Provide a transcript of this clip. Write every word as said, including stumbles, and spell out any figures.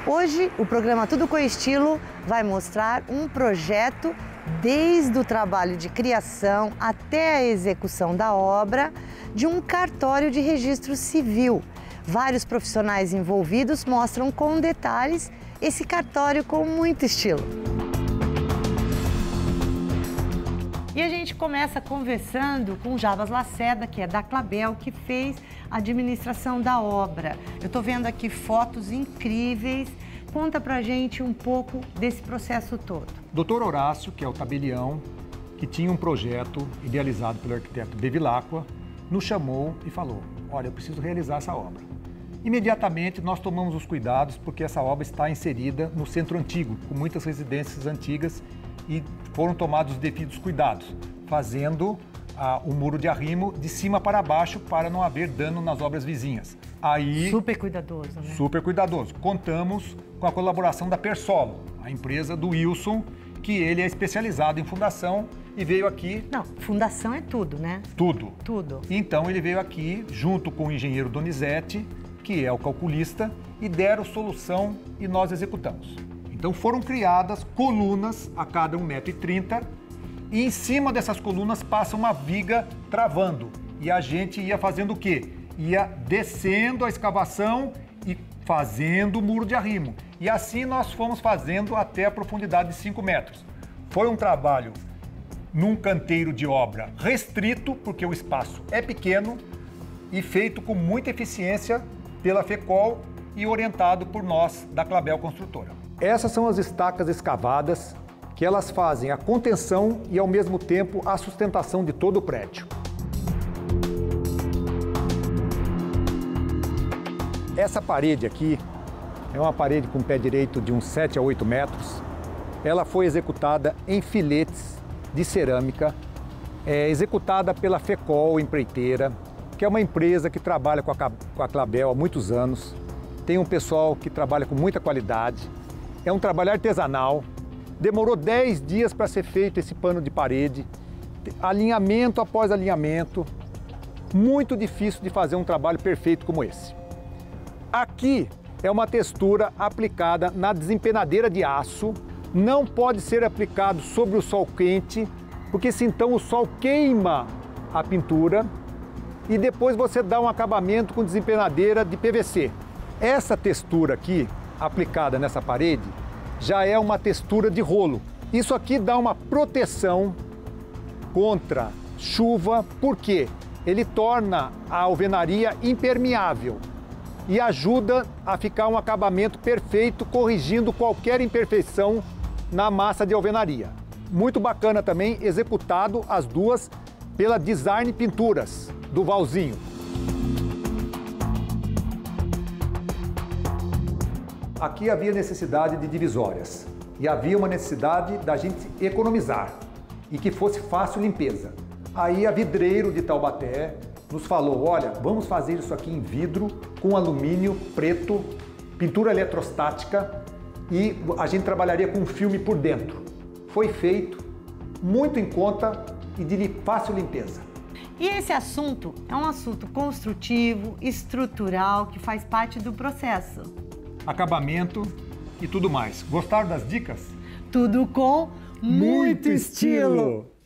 Hoje, o programa Tudo com Estilo vai mostrar um projeto desde o trabalho de criação até a execução da obra de um cartório de registro civil. Vários profissionais envolvidos mostram com detalhes esse cartório com muito estilo. E a gente começa conversando com o Jabas Lacerda, que é da Clabel, que fez a administração da obra. Eu estou vendo aqui fotos incríveis. Conta pra gente um pouco desse processo todo. doutor Horácio, que é o tabelião, que tinha um projeto idealizado pelo arquiteto Bevilacqua, nos chamou e falou: olha, eu preciso realizar essa obra. Imediatamente nós tomamos os cuidados, porque essa obra está inserida no centro antigo, com muitas residências antigas, e foram tomados os devidos cuidados, fazendo ah, o muro de arrimo de cima para baixo para não haver dano nas obras vizinhas. Aí, super cuidadoso, né? Super cuidadoso. Contamos com a colaboração da Persolo, a empresa do Wilson, que ele é especializado em fundação e veio aqui... Não, fundação é tudo, né? Tudo. Tudo. Então ele veio aqui junto com o engenheiro Donizete, que é o calculista, e deram solução e nós executamos. Então foram criadas colunas a cada um metro e trinta e em cima dessas colunas passa uma viga travando. E a gente ia fazendo o quê? Ia descendo a escavação e fazendo o muro de arrimo. E assim nós fomos fazendo até a profundidade de cinco metros. Foi um trabalho num canteiro de obra restrito, porque o espaço é pequeno, e feito com muita eficiência pela FECOL e orientado por nós da Clabel Construtora. Essas são as estacas escavadas, que elas fazem a contenção e, ao mesmo tempo, a sustentação de todo o prédio. Essa parede aqui é uma parede com pé direito de uns sete a oito metros. Ela foi executada em filetes de cerâmica, é, executada pela FECOL Empreiteira, que é uma empresa que trabalha com a, com a Clabel há muitos anos. Tem um pessoal que trabalha com muita qualidade. É um trabalho artesanal. Demorou dez dias para ser feito esse pano de parede. Alinhamento após alinhamento. Muito difícil de fazer um trabalho perfeito como esse. Aqui é uma textura aplicada na desempenadeira de aço. Não pode ser aplicado sobre o sol quente, porque se então o sol queima a pintura e depois você dá um acabamento com desempenadeira de P V C. Essa textura aqui, aplicada nessa parede, já é uma textura de rolo. Isso aqui dá uma proteção contra chuva, porque ele torna a alvenaria impermeável e ajuda a ficar um acabamento perfeito, corrigindo qualquer imperfeição na massa de alvenaria. Muito bacana também, executado as duas pela Design Pinturas, do Valzinho. Aqui havia necessidade de divisórias e havia uma necessidade da gente economizar e que fosse fácil limpeza. Aí a Vidreiro de Taubaté nos falou: olha, vamos fazer isso aqui em vidro com alumínio preto, pintura eletrostática, e a gente trabalharia com filme por dentro. Foi feito, muito em conta e de fácil limpeza. E esse assunto é um assunto construtivo, estrutural, que faz parte do processo. Acabamento e tudo mais. Gostaram das dicas? Tudo com muito, muito estilo! estilo.